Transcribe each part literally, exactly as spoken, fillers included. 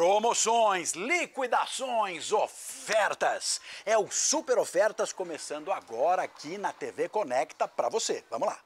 Promoções, liquidações, ofertas. É o Super Ofertas começando agora aqui na T V Conecta para você. Vamos lá.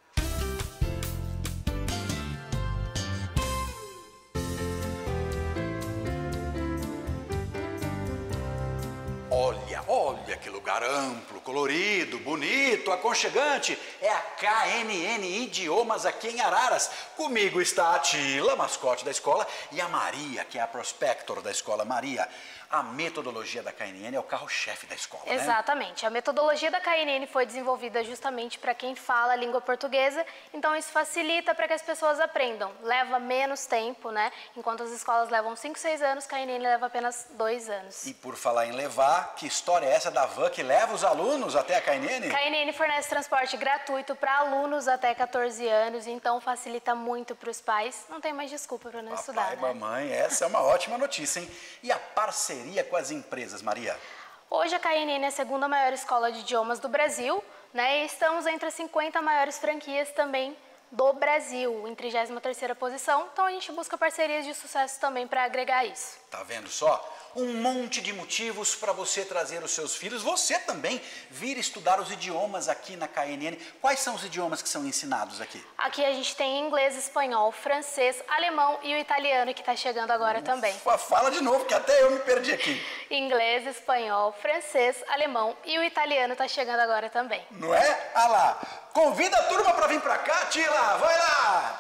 Olha, olha que lugar amplo, colorido, bonito, aconchegante. É a K N N Idiomas aqui em Araras. Comigo está a Tila, mascote da escola, e a Maria, que é a prospector da escola. Maria, a metodologia da K N N é o carro-chefe da escola, né? Exatamente. A metodologia da K N N foi desenvolvida justamente para quem fala a língua portuguesa, então isso facilita para que as pessoas aprendam. Leva menos tempo, né? Enquanto as escolas levam cinco, seis anos, K N N leva apenas dois anos. E por falar em levar, que história é essa da van que leva os alunos até a K N N? K N N fornece transporte gratuito para alunos até quatorze anos, então facilita muito para os pais. Não tem mais desculpa para não Papai, estudar, né? Mamãe, essa é uma ótima notícia, hein? E a parceria com as empresas, Maria? Hoje a K N N é a segunda maior escola de idiomas do Brasil, né? E estamos entre as cinquenta maiores franquias também do Brasil, em trigésima terceira posição. Então a gente busca parcerias de sucesso também para agregar isso. Tá vendo só? Um monte de motivos para você trazer os seus filhos, você também vir estudar os idiomas aqui na K N N. Quais são os idiomas que são ensinados aqui? Aqui a gente tem inglês, espanhol, francês, alemão e o italiano que está chegando agora Ufa, também. Fala de novo que até eu me perdi aqui. Inglês, espanhol, francês, alemão e o italiano está chegando agora também. Não é? Ah lá, convida a turma para vir para cá, Tila, vai lá!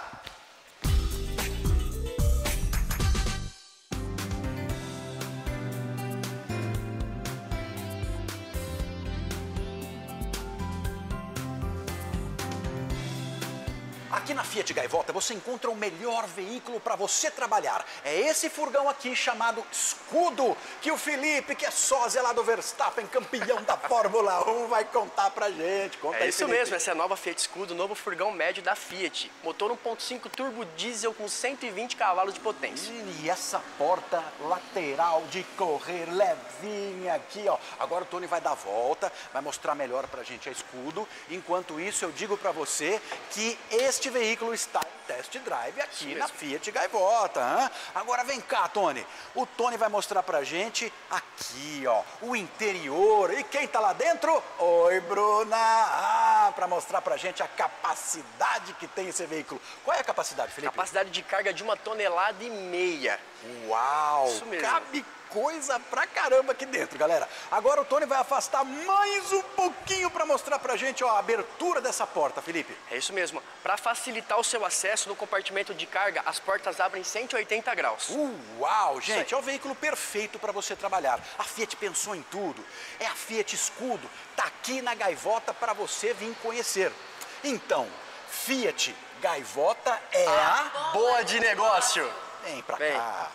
Aqui na Fiat Gaivota você encontra o melhor veículo para você trabalhar. É esse furgão aqui chamado Escudo, que o Felipe, que é sósia lá do Verstappen, campeão da Fórmula um, vai contar pra gente. Conta é aí, isso Felipe. mesmo, essa é a nova Fiat Escudo, novo furgão médio da Fiat. Motor um ponto cinco turbo diesel com cento e vinte cavalos de potência. E essa porta lateral de correr levinha aqui, ó. Agora o Tony vai dar a volta, vai mostrar melhor pra gente a Escudo. Enquanto isso, eu digo pra você que este veículo está em test drive aqui na Fiat Gaivota. Hein? Agora vem cá, Tony. O Tony vai mostrar pra gente aqui, ó, o interior. E quem tá lá dentro? Oi, Bruna! Ah, pra mostrar pra gente a capacidade que tem esse veículo. Qual é a capacidade, Felipe? Capacidade de carga de uma tonelada e meia. Uau! Isso mesmo. Cabe coisa pra caramba aqui dentro, galera. Agora o Tony vai afastar mais um pouquinho pra mostrar pra gente, ó, a abertura dessa porta, Felipe. É isso mesmo. Para facilitar o seu acesso no compartimento de carga, as portas abrem cento e oitenta graus. Uau, gente, é o veículo perfeito para você trabalhar. A Fiat pensou em tudo. É a Fiat Escudo. Tá aqui na Gaivota para você vir conhecer. Então, Fiat Gaivota é a... a boa de negócio. Vem pra Vem. cá.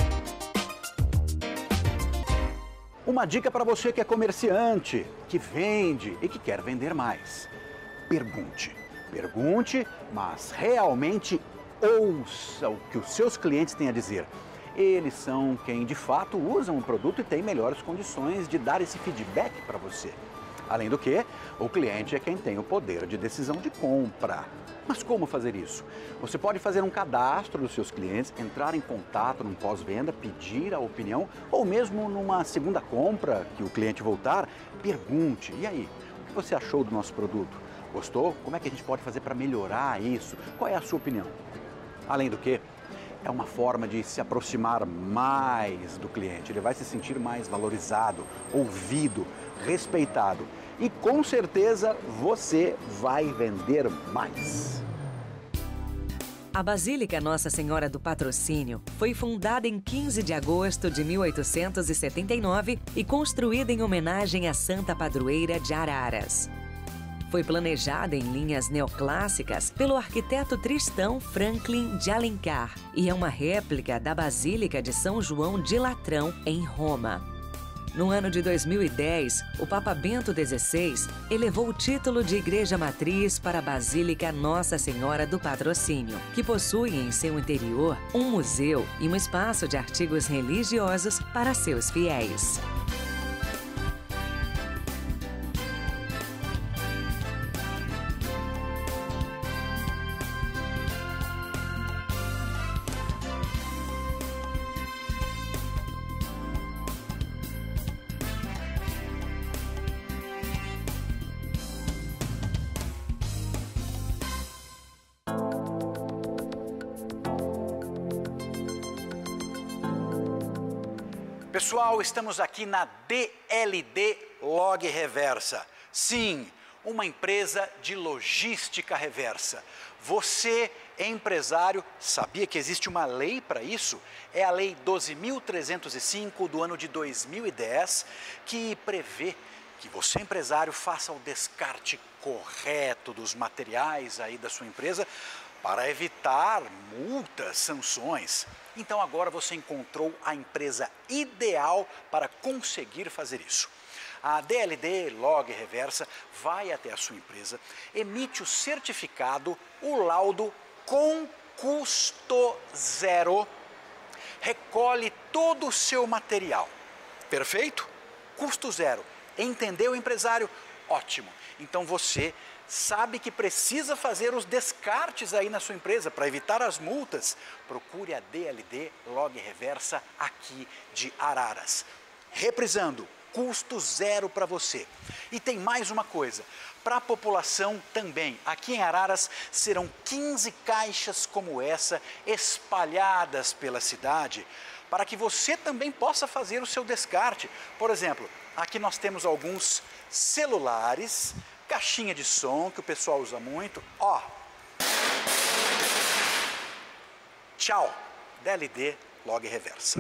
Uma dica para você que é comerciante, que vende e que quer vender mais. Pergunte. Pergunte, mas realmente ouça o que os seus clientes têm a dizer. Eles são quem de fato usam o produto e têm melhores condições de dar esse feedback para você. Além do que, o cliente é quem tem o poder de decisão de compra. Mas como fazer isso? Você pode fazer um cadastro dos seus clientes, entrar em contato num pós-venda, pedir a opinião ou mesmo numa segunda compra que o cliente voltar, pergunte. E aí, o que você achou do nosso produto? Gostou? Como é que a gente pode fazer para melhorar isso? Qual é a sua opinião? Além do que, é uma forma de se aproximar mais do cliente. Ele vai se sentir mais valorizado, ouvido, respeitado. E com certeza você vai vender mais. A Basílica Nossa Senhora do Patrocínio foi fundada em quinze de agosto de mil oitocentos e setenta e nove e construída em homenagem à Santa Padroeira de Araras. Foi planejada em linhas neoclássicas pelo arquiteto Tristão Franklin de Alencar e é uma réplica da Basílica de São João de Latrão, em Roma. No ano de dois mil e dez, o Papa Bento dezesseis elevou o título de Igreja Matriz para a Basílica Nossa Senhora do Patrocínio, que possui em seu interior um museu e um espaço de artigos religiosos para seus fiéis. Pessoal, estamos aqui na D L D Log Reversa. Sim, uma empresa de logística reversa. Você, empresário, sabia que existe uma lei para isso? É a Lei doze mil trezentos e cinco do ano de dois mil e dez, que prevê que você, empresário, faça o descarte correto dos materiais aí da sua empresa para evitar multas, sanções. Então agora você encontrou a empresa ideal para conseguir fazer isso. A D L D Log Reversa vai até a sua empresa, emite o certificado, o laudo com custo zero, recolhe todo o seu material. Perfeito? Custo zero. Entendeu, empresário? Ótimo. Então você sabe que precisa fazer os descartes aí na sua empresa para evitar as multas. Procure a D L D Log Reversa aqui de Araras. Reprisando, custo zero para você. E tem mais uma coisa, para a população também. Aqui em Araras serão quinze caixas como essa espalhadas pela cidade, para que você também possa fazer o seu descarte. Por exemplo, aqui nós temos alguns celulares, caixinha de som que o pessoal usa muito. Ó. Tchau. D L D Log Reversa.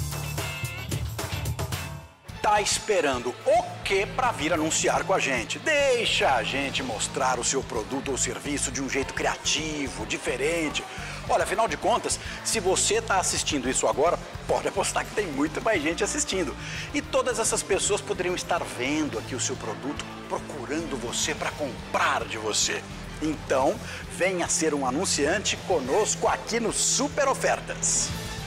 Tá esperando o quê para vir anunciar com a gente? Deixa a gente mostrar o seu produto ou serviço de um jeito criativo, diferente. Olha, afinal de contas, se você está assistindo isso agora, pode apostar que tem muita mais gente assistindo. E todas essas pessoas poderiam estar vendo aqui o seu produto, procurando você para comprar de você. Então, venha ser um anunciante conosco aqui no Super Ofertas.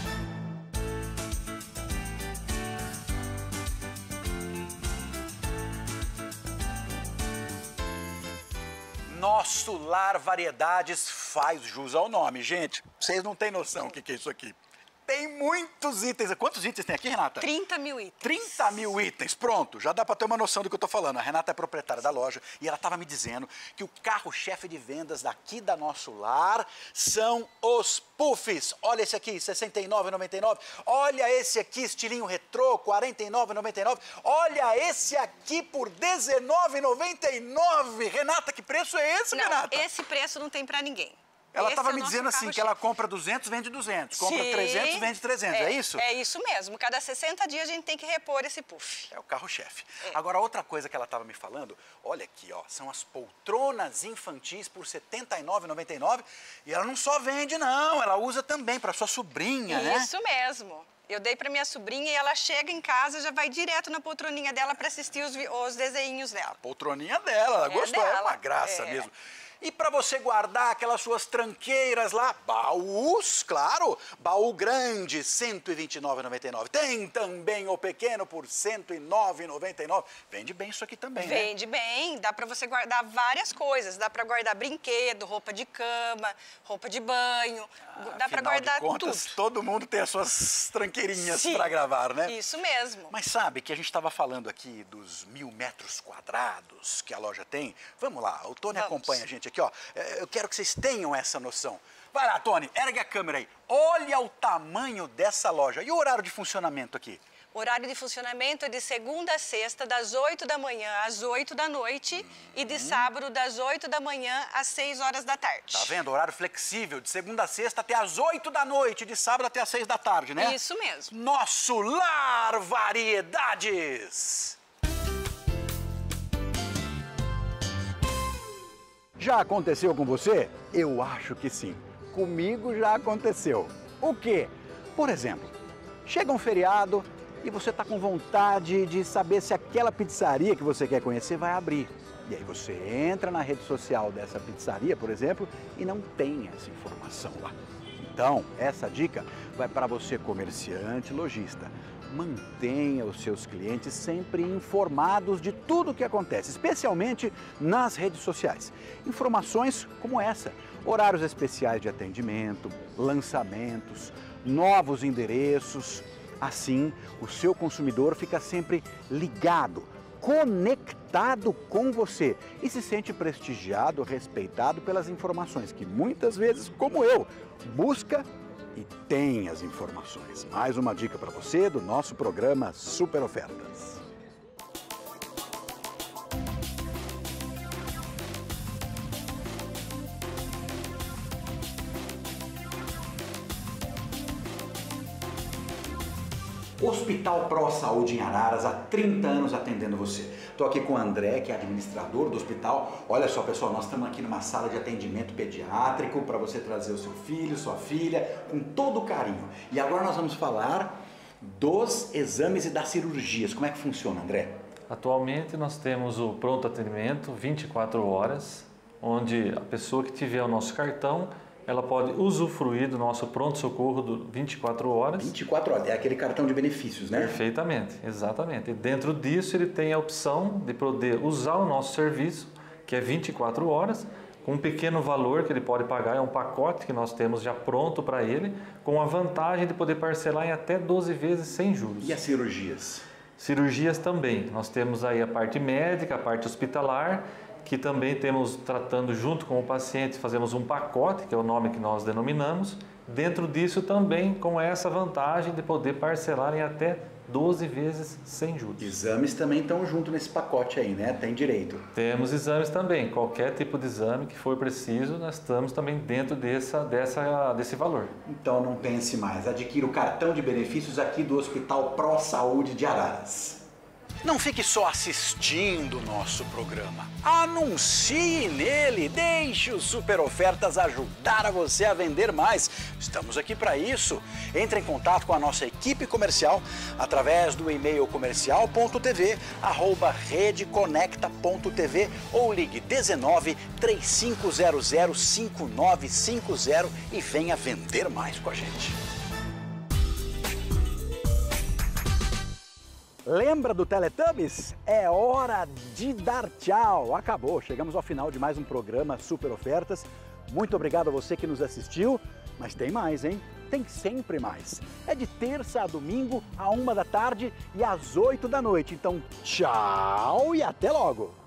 Nosso Lar Variedades faz jus ao nome. Gente, vocês não têm noção o que é isso aqui. Tem muitos itens. Quantos itens tem aqui, Renata? trinta mil itens. trinta mil itens. Pronto, já dá para ter uma noção do que eu tô falando. A Renata é proprietária da loja e ela estava me dizendo que o carro-chefe de vendas daqui da Nosso Lar são os puffs. Olha esse aqui, sessenta e nove reais e noventa e nove centavos. Olha esse aqui, estilinho retrô, quarenta e nove reais e noventa e nove centavos. Olha esse aqui por dezenove reais e noventa e nove centavos. Renata, que preço é esse, não, Renata? Esse preço não tem para ninguém. Ela Esse estava é me dizendo assim, que ela compra duzentos, vende duzentos. Compra Sim, trezentos, vende trezentos. É, é isso? É isso mesmo. Cada sessenta dias a gente tem que repor esse puff. É o carro-chefe. É. Agora, outra coisa que ela estava me falando, olha aqui, ó, são as poltronas infantis por setenta e nove reais e noventa e nove centavos. E ela não só vende, não, ela usa também para sua sobrinha, né? Isso mesmo. Eu dei para minha sobrinha e ela chega em casa, já vai direto na poltroninha dela para assistir os, os desenhinhos dela. Poltroninha dela, ela É gostou, dela. é uma graça É. mesmo. E para você guardar aquelas suas tranqueiras lá, baús, claro, baú grande, cento e vinte e nove reais e noventa e nove centavos. Tem também o pequeno por cento e nove reais e noventa e nove centavos. Vende bem isso aqui também, né? Vende bem, dá para você guardar várias coisas. Dá para guardar brinquedo, roupa de cama, roupa de banho. Ah, dá para guardar de contas, tudo. Todo mundo tem as suas tranqueirinhas Sim, para gravar, né? Isso mesmo. Mas sabe que a gente estava falando aqui dos mil metros quadrados que a loja tem? Vamos lá, o Tony Vamos. acompanha a gente aqui, ó. Eu quero que vocês tenham essa noção. Vai lá, Tony, ergue a câmera aí. Olha o tamanho dessa loja. E o horário de funcionamento aqui? O horário de funcionamento é de segunda a sexta, das oito da manhã às oito da noite hum. e de sábado, das oito da manhã às seis horas da tarde. Tá vendo? Horário flexível, de segunda a sexta até às oito da noite, de sábado até às seis da tarde, né? Isso mesmo. Nosso Lar Variedades! Já aconteceu com você? Eu acho que sim. Comigo já aconteceu. O quê? Por exemplo, chega um feriado e você está com vontade de saber se aquela pizzaria que você quer conhecer vai abrir. E aí você entra na rede social dessa pizzaria, por exemplo, e não tem essa informação lá. Então, essa dica vai para você, comerciante, lojista. Mantenha os seus clientes sempre informados de tudo o que acontece, especialmente nas redes sociais. Informações como essa, horários especiais de atendimento, lançamentos, novos endereços. Assim, o seu consumidor fica sempre ligado, conectado com você e se sente prestigiado, respeitado pelas informações que muitas vezes, como eu, busca e tem as informações. Mais uma dica para você do nosso programa Super Ofertas. Hospital Pro Saúde em Araras, há trinta anos atendendo você. Estou aqui com o André, que é administrador do hospital. Olha só, pessoal, nós estamos aqui numa sala de atendimento pediátrico para você trazer o seu filho, sua filha, com todo o carinho. E agora nós vamos falar dos exames e das cirurgias. Como é que funciona, André? Atualmente nós temos o pronto atendimento vinte e quatro horas, onde a pessoa que tiver o nosso cartão, ela pode usufruir do nosso pronto-socorro do vinte e quatro horas. vinte e quatro horas, é aquele cartão de benefícios, né? Perfeitamente, exatamente. E dentro disso ele tem a opção de poder usar o nosso serviço, que é vinte e quatro horas, com um pequeno valor que ele pode pagar, é um pacote que nós temos já pronto para ele, com a vantagem de poder parcelar em até doze vezes sem juros. E as cirurgias? Cirurgias também. Nós temos aí a parte médica, a parte hospitalar, que também temos tratando junto com o paciente, fazemos um pacote, que é o nome que nós denominamos. Dentro disso também com essa vantagem de poder parcelar em até doze vezes sem juros. Exames também estão junto nesse pacote aí, né? Tem direito. Temos exames também. Qualquer tipo de exame que for preciso, nós estamos também dentro dessa, dessa, desse valor. Então não pense mais. Adquira o cartão de benefícios aqui do Hospital Pro Saúde de Araras. Não fique só assistindo o nosso programa. Anuncie nele, deixe os Super Ofertas ajudar a você a vender mais. Estamos aqui para isso. Entre em contato com a nossa equipe comercial através do e-mail comercial ponto tv arroba redeconecta ponto tv ou ligue dezenove, três cinco zero zero, cinco nove cinco zero e venha vender mais com a gente. Lembra do Teletubbies? É hora de dar tchau. Acabou, chegamos ao final de mais um programa Super Ofertas. Muito obrigado a você que nos assistiu, mas tem mais, hein? Tem sempre mais. É de terça a domingo, à uma da tarde e às oito da noite. Então, tchau e até logo!